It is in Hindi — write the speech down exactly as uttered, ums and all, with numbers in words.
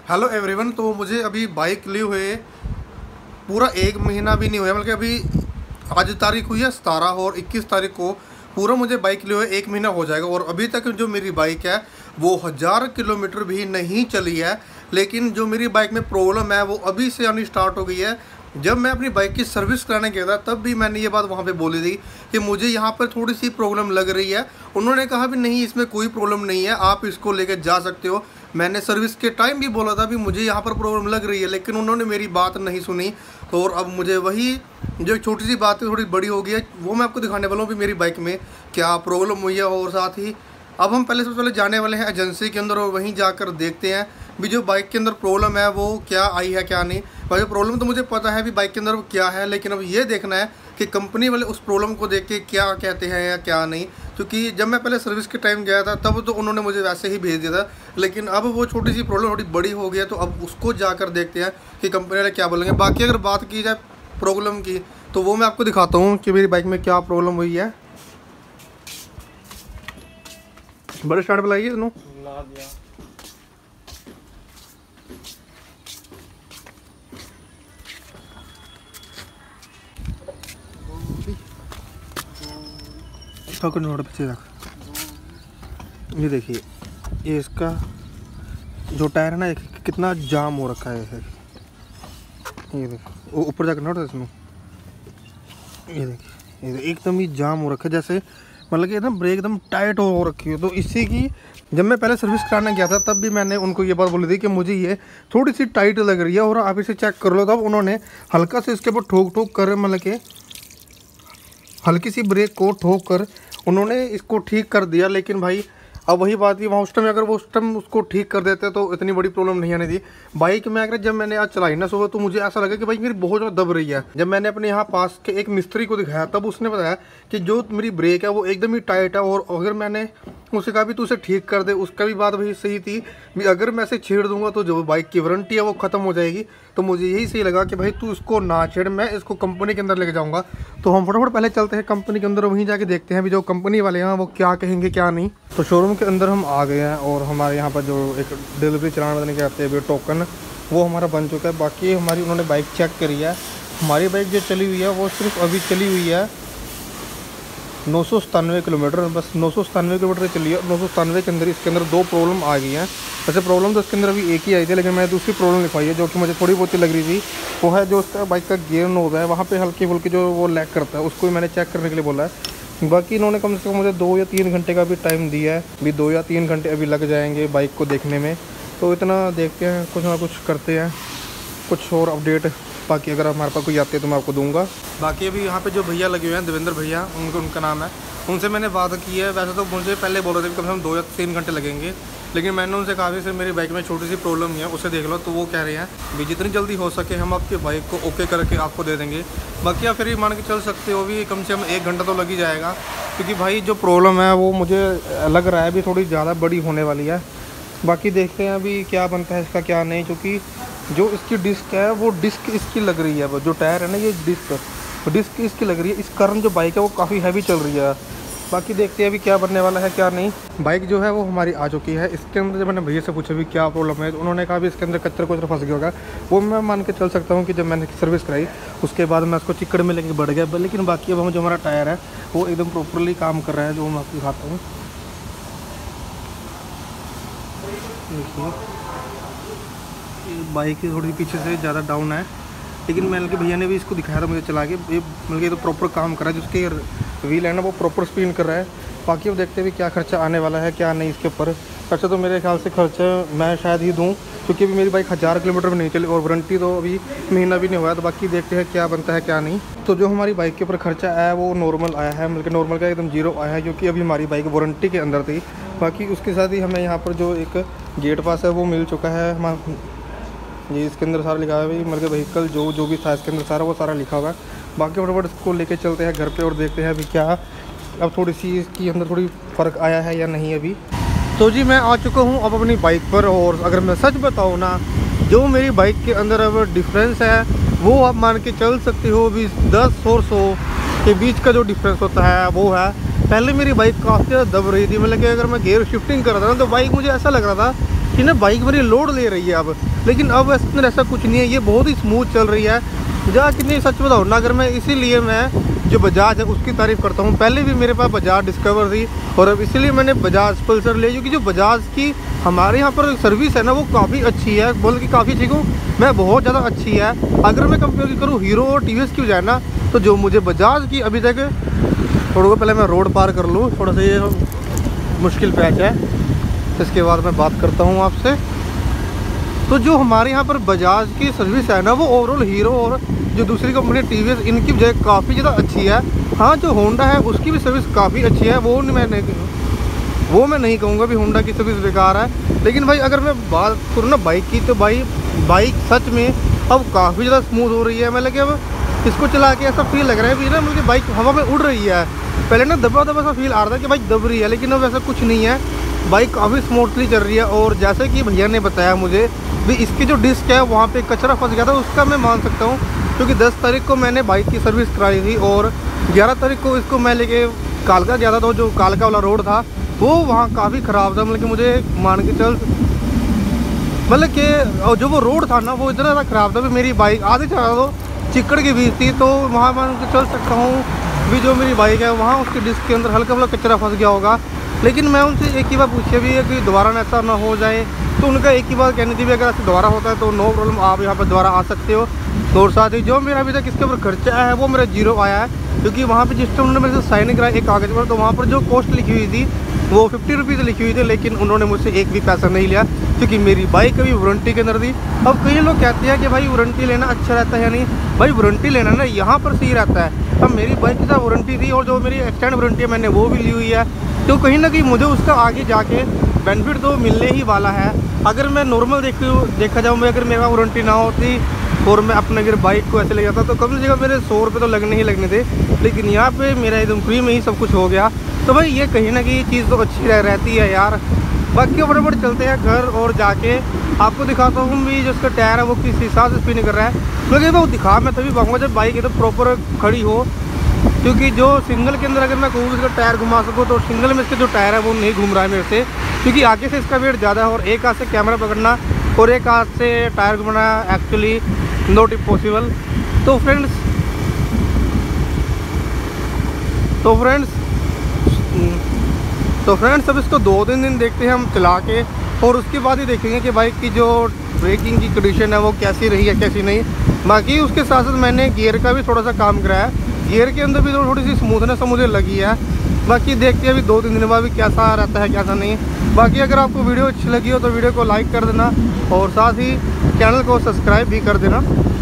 Hello everyone. तो मुझे अभी बाइक लिए हुए पूरा एक महीना भी नहीं हुआ, बल्कि अभी आज तारीख हुई है सतारह और इक्कीस तारीख को पूरा मुझे बाइक लिए हुए एक महीना हो जाएगा। और अभी तक जो मेरी बाइक है वो हज़ार किलोमीटर भी नहीं चली है। लेकिन जो मेरी बाइक में प्रॉब्लम है वो अभी से आनी स्टार्ट हो गई है। जब मैं अपनी बाइक की सर्विस कराने गया था तब भी मैंने ये बात वहाँ पे बोली थी कि मुझे यहाँ पर थोड़ी सी प्रॉब्लम लग रही है। उन्होंने कहा भी नहीं, इसमें कोई प्रॉब्लम नहीं है, आप इसको लेकर जा सकते हो। मैंने सर्विस के टाइम भी बोला था भी मुझे यहाँ पर प्रॉब्लम लग रही है, लेकिन उन्होंने मेरी बात नहीं सुनी। तो और अब मुझे वही जो छोटी सी बात है थोड़ी बड़ी हो गई है, वो मैं आपको दिखाने वाला हूँ भी मेरी बाइक में क्या प्रॉब्लम हुई है। और साथ ही अब हम पहले सबसे पहले जाने वाले हैं एजेंसी के अंदर और वहीं जाकर देखते हैं भी जो बाइक के अंदर प्रॉब्लम है वो क्या आई है क्या नहीं। भाई प्रॉब्लम तो मुझे पता है भी बाइक के अंदर क्या है, लेकिन अब ये देखना है कि कंपनी वाले उस प्रॉब्लम को देख के क्या कहते हैं या क्या नहीं। क्योंकि जब मैं पहले सर्विस के टाइम गया था तब तो उन्होंने मुझे वैसे ही भेज दिया था, लेकिन अब वो छोटी सी प्रॉब्लम थोड़ी बड़ी हो गई है। तो अब उसको जाकर देखते हैं कि कंपनी वाले क्या बोलेंगे। बाकी अगर बात की जाए प्रॉब्लम की तो वो मैं आपको दिखाता हूँ कि मेरी बाइक में क्या प्रॉब्लम हुई है। बड़े स्टार्ट पर लाइए इसनों ला दिया। तो नोट पीछे रख। ये देखिए ये इसका जो टायर है ना एक कितना जाम हो रखा है। ये देखिए ऊपर जाकर नोट इसमें, ये देखिए ये एकदम ही जाम हो रखा है, जैसे मतलब कि एकदम ब्रेक एकदम टाइट हो रखी है। तो इसी की जब मैं पहले सर्विस कराने गया था तब भी मैंने उनको ये बात बोली थी कि मुझे ये थोड़ी सी टाइट लग रही है और आप इसे चेक कर लो। तब उन्होंने हल्का से इसके ऊपर ठोक ठोक कर मतलब कि हल्की सी ब्रेक को ठोक कर उन्होंने इसको ठीक कर दिया। लेकिन भाई अब वही बात थी, वहाँ उस टाइम अगर वो उस टाइम उसको ठीक कर देते तो इतनी बड़ी प्रॉब्लम नहीं आनी थी बाइक में। अगर जब मैंने आज चलाई ना सुबह तो मुझे ऐसा लगा कि भाई मेरी बहुत ज़्यादा दब रही है। जब मैंने अपने यहाँ पास के एक मिस्त्री को दिखाया तब उसने बताया कि जो मेरी ब्रेक है वो एकदम ही टाइट है। और अगर मैंने उससे कहा भी तू उसे ठीक कर दे, उसका भी बात वही सही थी भी अगर मैं इसे छेड़ दूंगा तो जो बाइक की वारंटी है वो ख़त्म हो जाएगी। तो मुझे यही सही लगा कि भाई तू इसको ना छेड़, मैं इसको कंपनी के अंदर लेके जाऊँगा। तो हम फटाफट पहले चलते हैं कंपनी के अंदर, वहीं जाके देखते हैं भी जो कंपनी वाले हैं वो क्या कहेंगे क्या नहीं। तो शोरूम के अंदर हम आ गए हैं और हमारे यहाँ पर जो एक डिलीवरी चलाने वाले के आते हैं टोकन वो हमारा बन चुका है। बाकी हमारी उन्होंने बाइक चेक करी है। हमारी बाइक जो चली हुई है वो सिर्फ अभी चली हुई है नौ सौ सतानवे किलोमीटर, बस नौ सौ सतानवे किलोमीटर चली है। और नौ सौ सतानवे के अंदर इसके अंदर दो प्रॉब्लम आ गई हैं। वैसे प्रॉब्लम तो इसके अंदर अभी एक ही आई थी, लेकिन मैंने दूसरी प्रॉब्लम लिखवाई है जो कि मुझे थोड़ी बहुत ही लग रही थी। वो है जो उसका बाइक का गियर नोब है वहाँ पे हल्की फुल्की जो वो लैग करता है, उसको मैंने चेक करने के लिए बोला है। बाकी इन्होंने कम से कम मुझे दो या तीन घंटे का भी टाइम दिया है, भी दो या तीन घंटे अभी लग जाएंगे बाइक को देखने में। तो इतना देखते हैं, कुछ ना कुछ करते हैं, कुछ और अपडेट बाकी अगर हमारे पास कोई आती है तो मैं आपको दूंगा। बाकी अभी यहाँ पे जो भैया लगे हुए हैं देवेंद्र भैया, उनको उनका नाम है, उनसे मैंने बात की है। वैसे तो मुझे पहले बोल रहे थे कम से कम दो या तीन घंटे लगेंगे, लेकिन मैंने उनसे कहा सर मेरी बाइक में छोटी सी प्रॉब्लम है उसे देख लो। तो वो कह रहे हैं भी जितनी जल्दी हो सके हम आपकी बाइक को ओके करके आपको दे देंगे। बाकी आप फिर ये मान के चल सकते हो भी कम से कम एक घंटा तो लग ही जाएगा, क्योंकि भाई जो प्रॉब्लम है वो मुझे लग रहा है भी थोड़ी ज़्यादा बड़ी होने वाली है। बाकी देखते हैं अभी क्या बनता है इसका क्या नहीं, क्योंकि जो इसकी डिस्क है वो डिस्क इसकी लग रही है, जो टायर है ना ये डिस्क डिस्क इसकी लग रही है। इस कारण जो बाइक है वो काफ़ी हैवी चल रही है। बाकी देखते हैं अभी क्या बनने वाला है क्या नहीं। बाइक जो है वो हमारी आ चुकी है। इसके अंदर जब मैंने भैया से पूछा भी क्या प्रॉब्लम है तो उन्होंने कहा भी इसके अंदर कचरा कुचरा फंस गया होगा। वो मैं मान के चल सकता हूँ कि जब मैंने सर्विस कराई उसके बाद मैं उसको चिक्कड़ में लेके बढ़ गया। लेकिन बाकी अब हम जो हमारा टायर है वो एकदम प्रॉपरली काम कर रहा है, जो मैं आपको दिखाता हूँ। देखिए बाइक थोड़ी पीछे से ज़्यादा डाउन है, लेकिन मैंने कि भैया ने भी इसको दिखाया था मुझे चला के, ये मतलब ये तो प्रॉपर काम कर रहा है, जिसके व्हील है ना वो प्रॉपर स्पिन कर रहा है। बाकी अब देखते हैं भी क्या खर्चा आने वाला है क्या नहीं इसके ऊपर। खर्चा तो मेरे ख्याल से खर्चा मैं शायद ही दूँ, क्योंकि अभी मेरी बाइक हज़ार किलोमीटर में नहीं चली और वारंटी तो अभी महीना भी नहीं हुआ है। तो बाकी देखते हैं क्या बनता है क्या नहीं। तो जो हमारी बाइक के ऊपर खर्चा आया है वो नॉर्मल आया है, मतलब नॉर्मल का एकदम जीरो आया है, क्योंकि अभी हमारी बाइक वारंटी के अंदर थी। बाकी उसके साथ ही हमें यहाँ पर जो एक गेट पास है वो मिल चुका है। हमारा ये इसके अंदर सारा लिखा है भाई, मतलब व्हीकल जो जो भी था इसके अंदर सारा वो सारा लिखा हुआ है। बाकी फटाफट इसको लेके चलते हैं घर पे और देखते हैं अभी क्या अब थोड़ी सी इसकी अंदर थोड़ी फ़र्क आया है या नहीं अभी। तो जी मैं आ चुका हूँ अब अपनी बाइक पर, और अगर मैं सच बताऊँ ना जो मेरी बाइक के अंदर अब डिफरेंस है वो आप मान के चल सकते हो भी दस और सौ के बीच का जो डिफरेंस होता है वो है। पहले मेरी बाइक काफ़ी ज़्यादा दब रही थी, मतलब कि अगर मैं गियर शिफ्टिंग कर रहा था ना तो बाइक मुझे ऐसा लग रहा था कि ना बाइक मेरी लोड ले रही है अब, लेकिन अब ऐसा ऐसा कुछ नहीं है, ये बहुत ही स्मूथ चल रही है। जहाँ कितनी सच बताओ ना, अगर मैं इसीलिए मैं जो बजाज है उसकी तारीफ़ करता हूँ। पहले भी मेरे पास बजाज डिस्कवर थी और अब इसीलिए मैंने बजाज पल्सर ली, क्योंकि जो बजाज की हमारे यहाँ पर सर्विस है ना वो काफ़ी अच्छी है, बोल के काफ़ी ठीक हूँ मैं, बहुत ज़्यादा अच्छी है। अगर मैं कंपेयर करूँ हीरो और टी वी एस की बजाय ना, तो जो मुझे बजाज की अभी तक, थोड़ा को पहले मैं रोड पार कर लूँ, थोड़ा सा ये मुश्किल पैच है, इसके बाद मैं बात करता हूँ आपसे। तो जो हमारे यहाँ पर बजाज की सर्विस है ना वो ओवरऑल हीरो और जो दूसरी कंपनी टी वी एस इनकी बजाय काफ़ी ज़्यादा अच्छी है। हाँ, जो होंडा है उसकी भी सर्विस काफ़ी अच्छी है, वो मैं नहीं वो मैं नहीं कहूँगा भी होंडा की सर्विस बेकार है। लेकिन भाई अगर मैं बात करूँ ना बाइक की, तो भाई बाइक सच में अब काफ़ी ज़्यादा स्मूथ हो रही है। मतलब कि अब इसको चला के ऐसा फील लग रहा है भी ना, मतलब बाइक हवा में उड़ रही है। पहले ना दबा दबा सा फील आ रहा था कि बाइक दब रही है, लेकिन अब ऐसा कुछ नहीं है, बाइक काफ़ी स्मूथली चल रही है। और जैसे कि भैया ने बताया मुझे भी इसकी जो डिस्क है वहाँ पे कचरा फंस गया था, उसका मैं मान सकता हूँ, क्योंकि दस तारीख को मैंने बाइक की सर्विस कराई थी और ग्यारह तारीख को इसको मैं लेके कालका गया था। तो जो कालका वाला रोड था वो वहाँ काफ़ी ख़राब था, मतलब कि मुझे मान के चल, मतलब कि जो वो रोड था ना वो इतना ज़्यादा ख़राब था भी मेरी बाइक आधे चला तो चिकड़ के बीच थी। तो वहाँ मान के चल सकता हूँ भी जो मेरी बाइक है वहाँ उसकी डिस्क के अंदर हल्का हल्का कचरा फंस गया होगा। लेकिन मैं उनसे एक ही बात पूछी भी है कि दोबारा ऐसा ना हो जाए, तो उनका एक ही बात कहनी थी भी अगर ऐसा दोबारा होता है तो नो प्रॉब्लम, आप यहाँ पर दोबारा आ सकते हो। तो और साथ ही जो मेरा अभी तक इसके ऊपर खर्चा आया है वो मेरा जीरो आया है, क्योंकि वहाँ पे जिस टाइम उन्होंने मेरे से साइन कराया एक कागज़ पर, तो वहाँ पर जो कॉस्ट लिखी हुई थी वो फिफ्टी रुपीज़ लिखी हुई थी, लेकिन उन्होंने मुझसे एक भी पैसा नहीं लिया, क्योंकि मेरी बाइक अभी वारंटी के अंदर थी। अब कई लोग कहते हैं कि भाई वारंटी लेना अच्छा रहता है या नहीं, भाई वारंटी लेना ना यहाँ पर सही रहता है। अब मेरी बाइक के साथ वारंटी थी और जो मेरी एक्सटेंड वारंटी है मैंने वो भी ली हुई है, तो कहीं ना कहीं मुझे उसका आगे जाके बेनिफिट तो मिलने ही वाला है। अगर मैं नॉर्मल देख देखा जाऊँ मैं, अगर मेरा वारंटी ना होती और मैं अपने अगर बाइक को ऐसे ले जाता तो कम से कम मेरे सौ रुपये तो लगने ही लगने थे, लेकिन यहाँ पे मेरा एकदम फ्री में ही सब कुछ हो गया। तो भाई ये कहीं ना कहीं चीज़ तो अच्छी रह रहती है यार। बाकी फटाफट चलते हैं घर और जाके आपको दिखाता हूँ भी जो उसका टायर है वो किस हिसाब से स्पिन कर रहा है। क्योंकि वो दिखा मैं तभी पाऊँगा जब बाइक एकदम प्रॉपर खड़ी हो, क्योंकि जो सिंगल के अंदर अगर मैं कहूँ इसका टायर घुमा सकूँ तो सिंगल में इसका जो टायर है वो नहीं घूम रहा है मेरे से, क्योंकि आगे से इसका वेट ज़्यादा है और एक हाथ से कैमरा पकड़ना और एक हाथ से टायर घुमाना एक्चुअली नॉट पॉसिबल। तो फ्रेंड्स तो फ्रेंड्स तो फ्रेंड्स अब इसको दो तीन दिन देखते हैं हम चला के, और उसके बाद ही देखेंगे कि बाइक की जो ब्रेकिंग की कंडीशन है वो कैसी रही है कैसी नहीं। बाकी उसके साथ साथ मैंने गियर का भी थोड़ा सा काम कराया, गियर के अंदर भी थोड़ी सी स्मूथनेस मुझे लगी है। बाकी देखते हैं अभी दो तीन दिन बाद भी कैसा रहता है कैसा नहीं। बाकी अगर आपको वीडियो अच्छी लगी हो तो वीडियो को लाइक कर देना और साथ ही चैनल को सब्सक्राइब भी कर देना।